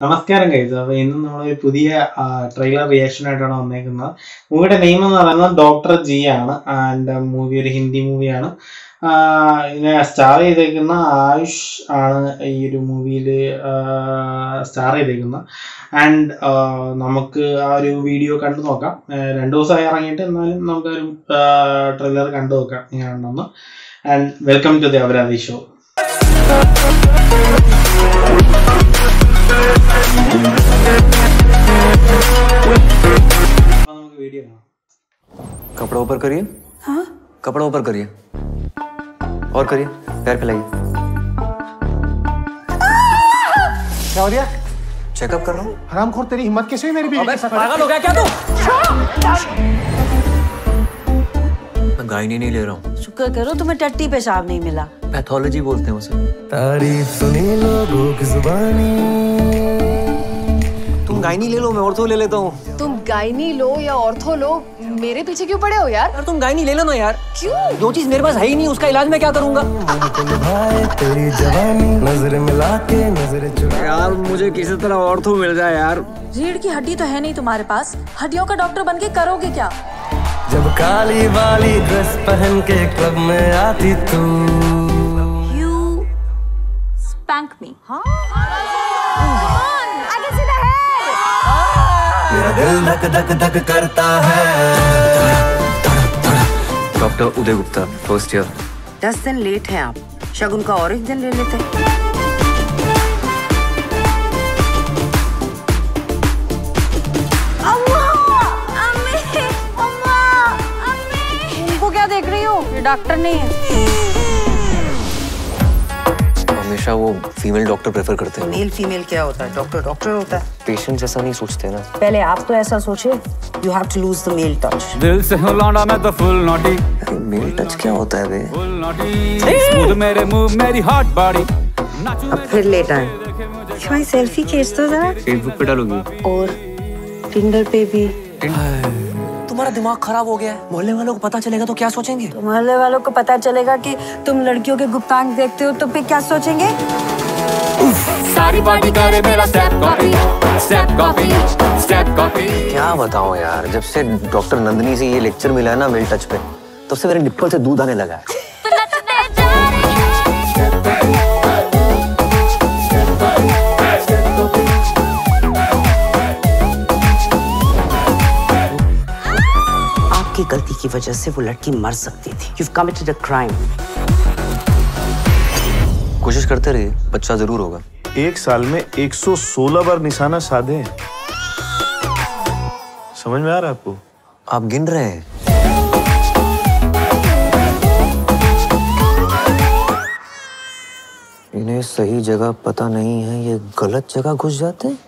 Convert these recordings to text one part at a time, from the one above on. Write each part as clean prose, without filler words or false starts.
നമസ്കാരം ഗൈസ്. അപ്പോൾ ഇന്ന് നമ്മളൊരു പുതിയ ട്രെയിലർ റിയാക്ഷൻ ആയിട്ടാണ് വന്നേക്കുന്നത്. മൂവിയുടെ നെയിം എന്ന് പറയുന്നത് ഡോക്ടർ ജി ആണ്. ആൻഡ് മൂവി ഒരു ഹിന്ദി മൂവിയാണ്. ഇതിനെ സ്റ്റാർ ചെയ്തേക്കുന്ന ആയുഷ് ആണ് ഈ ഒരു മൂവിയിൽ സ്റ്റാർ ചെയ്തേക്കുന്നത്. ആൻഡ് നമുക്ക് ആ ഒരു വീഡിയോ കണ്ടു നോക്കാം. 2 ദിവസമായി ഇറങ്ങിയിട്ട്, എന്നാലും നമുക്കൊരു ട്രെയിലർ കണ്ടു നോക്കാം എങ്ങനെയാണെന്ന്. And welcome to the Apradhi show. कपड़ा ऊपर करिए। हाँ? कपड़ा ऊपर करिए और करिए, पैर फैलाइए। क्या हो गया? चेकअप कर रहा हूँ। हरामखोर, तेरी हिम्मत कैसे हुई मेरी बीवी के साथ? पागल हो गया क्या तू? मैं गाइनी नहीं ले रहा हूँ। शुक्र करो तुम्हें टट्टी पेशाब नहीं मिला। पैथोलॉजी बोलते हैं उसे। तारीफ सुनी लोगों की जुबानी। तुम गाइनी ले लो, मैं ऑर्थो ले लेता हूँ। तुम गाइनी लो या ऑर्थो लो, मेरे पीछे क्यों पड़े हो यार? यार तुम गाइनी ले लो ना यार। क्यों? जो चीज मेरे पास है ही नहीं, उसका इलाज मैं क्या करूँगा? तेरी जवानी नजर मिला के नजर चुरा। यार मुझे किसी तरह ऑर्थो मिल जाए यार। रीढ़ की हड्डी तो है नहीं तुम्हारे पास, हड्डियों का डॉक्टर बन के करोगे क्या? जब काली वाली ड्रेस पहन के क्लब में आती तू। You spank me. हाँ? मेरा दिल धक धक धक करता है। Doctor Uday Gupta, first year. 10 दिन लेट हैं आप, शगुन का और एक दिन ले लेते हैं। उनको क्या देख रही हो? ये डॉक्टर नहीं है। हमेशा वो फीमेल डॉक्टर प्रेफर करते हैं। मेल फीमेल क्या होता है? डॉक्टर डॉक्टर होता है। पेशेंट जैसा नहीं सोचते ना। पहले आप तो ऐसा सोचे, you have to lose the male touch. दिल से लौंडा मैं तो फुल नॉटी। मेल टच क्या होता है बे? फुल नॉटी स्मूथ मेरे मूव मेरी हॉट बॉडी। अब फिर लेट आए। भाई सेल्फी खींच दो जरा। फेसबुक पे डालोगी? और टिंडर पे भी। तुम्हारा दिमाग खराब हो गया है। मोहल्ले वालों को पता चलेगा तो क्या सोचेंगे? मोहल्ले वालों को पता चलेगा कि तुम लड़कियों के गुप्तांग देखते हो तो फिर क्या सोचेंगे? सारी बॉडी करे मेरा step copy step copy step copy. क्या बताऊं यार, जब से डॉक्टर नंदिनी से ये लेक्चर मिला है ना मेल टच पे, तब से मेरे निप्पल से दूध आने लगा है। आपकी गलती की वजह से वो लड़की मर सकती थी। You've committed a crime. कोशिश करते रहिए, बच्चा जरूर होगा। 1 साल में 116 बार निशाना साधे। समझ में आ रहा है आपको? आप गिन रहे हैं? इन्हें सही जगह पता नहीं है, ये गलत जगह घुस जाते हैं।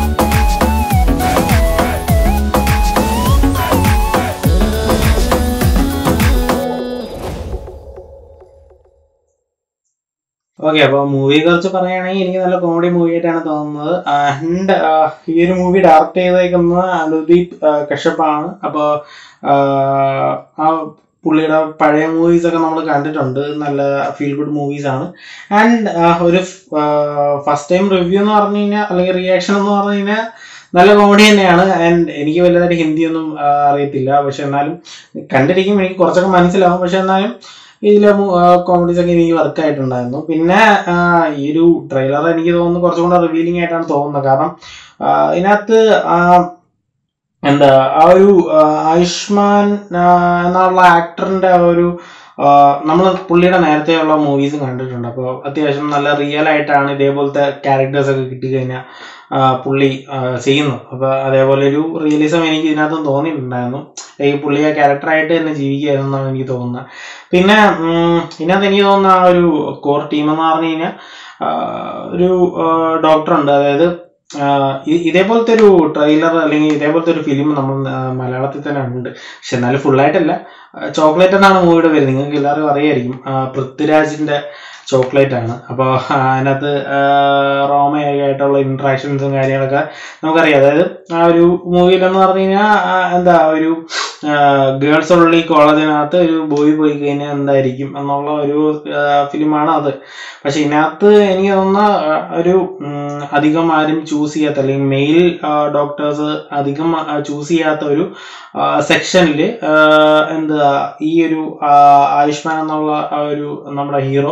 ഓക്കെ, അപ്പോൾ മൂവിയെ കുറിച്ച് പറയുകയാണെങ്കിൽ എനിക്ക് നല്ല കോമഡി മൂവി ആയിട്ടാണ് തോന്നുന്നത്. ആൻഡ് ഈ ഒരു മൂവി ഡയറക്റ്റ് ചെയ്തേക്കുന്നത് അനുദീപ് കശ്യപ്പാണ്. അപ്പോൾ ആ പുള്ളിയുടെ പഴയ മൂവീസൊക്കെ നമ്മൾ കണ്ടിട്ടുണ്ട്. നല്ല ഫീൽ ഗുഡ് മൂവീസാണ്. ആൻഡ് ഒരു ഫസ്റ്റ് ടൈം റിവ്യൂ എന്ന് പറഞ്ഞു കഴിഞ്ഞാൽ, അല്ലെങ്കിൽ റിയാക്ഷൻ എന്ന് പറഞ്ഞു കഴിഞ്ഞാൽ നല്ല കോമഡി തന്നെയാണ്. ആൻഡ് എനിക്ക് വലുതായിട്ട് ഹിന്ദിയൊന്നും അറിയത്തില്ല, പക്ഷെ എന്നാലും കണ്ടിരിക്കും എനിക്ക് കുറച്ചൊക്കെ മനസ്സിലാവും. പക്ഷെ എന്നാലും ഇതിലെ കോമഡീസ് ഒക്കെ എനിക്ക് വർക്കായിട്ടുണ്ടായിരുന്നു. പിന്നെ ഈ ഒരു ട്രെയിലർ എനിക്ക് തോന്നുന്നു കുറച്ചും കൂടെ റിവീലിംഗ് ആയിട്ടാണ് തോന്നുന്നത്. കാരണം ഇതിനകത്ത് എന്താ ആ ഒരു ആയുഷ്മാൻ എന്നുള്ള ആക്ടറിന്റെ ഒരു നമ്മൾ പുള്ളിയുടെ നേരത്തെയുള്ള മൂവീസും കണ്ടിട്ടുണ്ട്. അപ്പോൾ അത്യാവശ്യം നല്ല റിയൽ ആയിട്ടാണ് ഇതേപോലത്തെ ക്യാരക്ടേഴ്സൊക്കെ കിട്ടിക്കഴിഞ്ഞാൽ പുള്ളി ചെയ്യുന്നത്. അപ്പോൾ അതേപോലെ ഒരു റിയലിസം എനിക്ക് ഇതിനകത്തും തോന്നിയിട്ടുണ്ടായിരുന്നു. ഈ പുള്ളി ആ ക്യാരക്ടറായിട്ട് തന്നെ ജീവിക്കുകയായിരുന്നു എന്നാണ് എനിക്ക് തോന്നുന്നത്. പിന്നെ ഇതിനകത്ത് എനിക്ക് തോന്നുന്ന ആ ഒരു കോർ ടീം എന്ന് പറഞ്ഞു കഴിഞ്ഞാൽ ഒരു ഡോക്ടറുണ്ട്. അതായത് ഇതേപോലത്തെ ഒരു ട്രെയിലർ അല്ലെങ്കിൽ ഇതേപോലത്തെ ഒരു ഫിലിം നമ്മൾ മലയാളത്തിൽ തന്നെ ഉണ്ട്. പക്ഷെ എന്നാലും ഫുള്ളായിട്ടല്ല. ചോക്ലേറ്റ് എന്നാണ് മൂവിയുടെ പേര്, നിങ്ങൾക്ക് എല്ലാവർക്കും അറിയായിരിക്കും. പൃഥ്വിരാജിൻ്റെ ചോക്ലേറ്റ് ആണ്. അപ്പോൾ അതിനകത്ത് റോമയൊക്കെ ആയിട്ടുള്ള ഇൻട്രാക്ഷൻസും കാര്യങ്ങളൊക്കെ നമുക്കറിയാം. അതായത് ആ ഒരു മൂവിയിലെന്ന് പറഞ്ഞു കഴിഞ്ഞാൽ എന്താ ഒരു ഗേൾസ് ഉള്ള കോളേജിനകത്ത് ഒരു ബോയ് പോയി കഴിഞ്ഞാൽ എന്തായിരിക്കും എന്നുള്ള ഒരു ഫിലിമാണ് അത്. പക്ഷെ ഇതിനകത്ത് എനിക്ക് തോന്നുന്ന ഒരു അധികം ആരും ചൂസ് ചെയ്യാത്ത, അല്ലെങ്കിൽ മെയിൽ ഡോക്ടേഴ്സ് അധികം ചൂസ് ചെയ്യാത്ത ഒരു സെക്ഷനിൽ എന്താ ഈ ഒരു ആയുഷ്മാൻ എന്നുള്ള ഒരു നമ്മുടെ ഹീറോ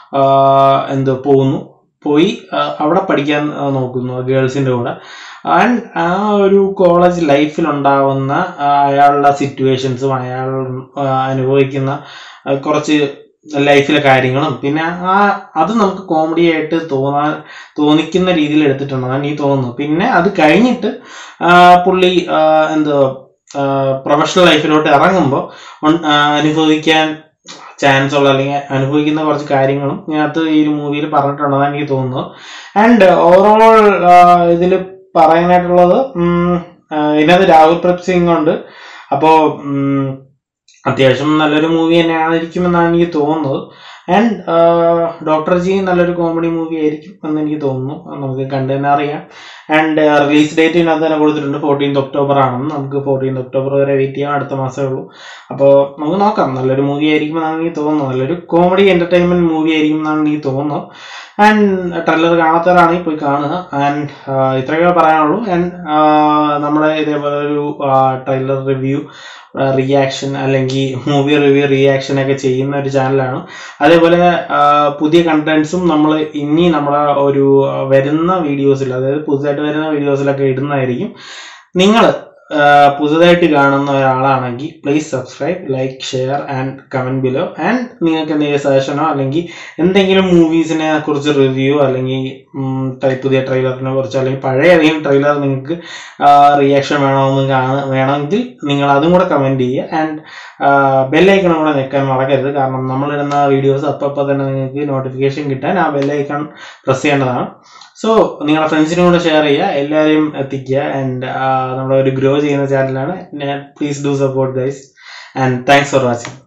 പോയി അവിടെ പഠിക്കാൻ നോക്കുന്നു ഗേൾസിന്റെ കൂടെ. ആൻഡ് ആ ഒരു കോളേജ് ലൈഫിലുണ്ടാവുന്ന അയാളുടെ സിറ്റുവേഷൻസും അയാൾ അനുഭവിക്കുന്ന കുറച്ച് ലൈഫിലെ കാര്യങ്ങളും പിന്നെ അത് നമുക്ക് കോമഡി ആയിട്ട് തോന്നിക്കുന്ന രീതിയിൽ എടുത്തിട്ടുണ്ടെന്നാണ് എനിക്ക് തോന്നുന്നു. പിന്നെ അത് കഴിഞ്ഞിട്ട് പുള്ളി പ്രൊഫഷണൽ ലൈഫിലോട്ട് ഇറങ്ങുമ്പോൾ അനുഭവിക്കാൻ ചാൻസ് ഉള്ള അല്ലെങ്കിൽ അനുഭവിക്കുന്ന കുറച്ച് കാര്യങ്ങളും ഇതിനകത്ത് ഈ ഒരു മൂവിയിൽ പറഞ്ഞിട്ടുണ്ടെന്നാണ് എനിക്ക് തോന്നുന്നത്. ആൻഡ് ഓവറോൾ ഇതിൽ പറയാനായിട്ടുള്ളത് ഇതിനകത്ത് രാഹുൽ പ്രീത് സിംഗ് ഉണ്ട്. അപ്പോൾ അത്യാവശ്യം നല്ലൊരു മൂവി തന്നെയായിരിക്കുമെന്നാണ് എനിക്ക് തോന്നുന്നത്. ആൻഡ് ഡോക്ടർ ജി നല്ലൊരു കോമഡി മൂവി ആയിരിക്കും എന്ന് എനിക്ക് തോന്നുന്നു. നമുക്ക് കണ്ടു തന്നെ അറിയാം. ആൻഡ് റിലീസ് ഡേറ്റ് ഇതിനകത്ത് തന്നെ കൊടുത്തിട്ടുണ്ട് 14th October ആണെന്ന്. നമുക്ക് 14th October വരെ വെയിറ്റ് ചെയ്യാം, അടുത്ത മാസമേ ഉള്ളൂ. അപ്പോൾ നമുക്ക് നോക്കാം. നല്ലൊരു മൂവി ആയിരിക്കും എന്നാണ് എനിക്ക് തോന്നുന്നത്. നല്ലൊരു കോമഡി എന്റർടൈൻമെന്റ് മൂവി ആയിരിക്കും എന്നാണ് എനിക്ക് തോന്നുന്നത്. ആൻഡ് ട്രെയിലർ കാണാത്തവരാണെങ്കിൽ പോയി കാണുക. ആൻഡ് ഇത്രയൊക്കെ പറയാനുള്ളൂ. ആൻഡ് നമ്മുടെ ഇതേപോലെ ഒരു ട്രെയിലർ റിവ്യൂ, റിയാക്ഷൻ അല്ലെങ്കിൽ മൂവി റിവ്യൂ റിയാക്ഷൻ ഒക്കെ ചെയ്യുന്ന ഒരു ചാനലാണ്. അതേപോലെ പുതിയ കണ്ടന്റ്സും നമ്മൾ ഇനി നമ്മുടെ ഒരു വരുന്ന വീഡിയോസിൽ, അതായത് പുതുതായിട്ട് വരുന്ന വീഡിയോസിലൊക്കെ ഇടുന്നതായിരിക്കും. നിങ്ങൾ പുതുതായിട്ട് കാണുന്ന ഒരാളാണെങ്കിൽ please subscribe, like, share and comment below. And നിങ്ങൾക്ക് എന്തെങ്കിലും സജഷനോ അല്ലെങ്കിൽ എന്തെങ്കിലും മൂവീസിനെ കുറിച്ച് റിവ്യൂ അല്ലെങ്കിൽ പുതിയ ട്രെയിലറിനെ കുറിച്ച് അല്ലെങ്കിൽ പഴയ ഏതെങ്കിലും ട്രെയിലർ നിങ്ങൾക്ക് റിയാക്ഷൻ വേണമെങ്കിൽ നിങ്ങൾ അതും കൂടെ കമന്റ് ചെയ്യുക. ആൻഡ് ബെല്ലൈക്കണും കൂടെ ഞെക്കാൻ മറക്കരുത്. കാരണം നമ്മളിടുന്ന വീഡിയോസ് അപ്പോൾ തന്നെ നിങ്ങൾക്ക് നോട്ടിഫിക്കേഷൻ കിട്ടാൻ ആ ബെല്ലൈക്കൺ പ്രസ് ചെയ്യേണ്ടതാണ്. സോ നിങ്ങളുടെ ഫ്രണ്ട്സിനും കൂടെ ഷെയർ ചെയ്യുക, എല്ലാവരെയും എത്തിക്കുക. ആൻഡ് നമ്മുടെ ഒരു ഗ്രോ ചെയ്യുന്ന ചാനലാണ്. Please do support guys and thanks for watching.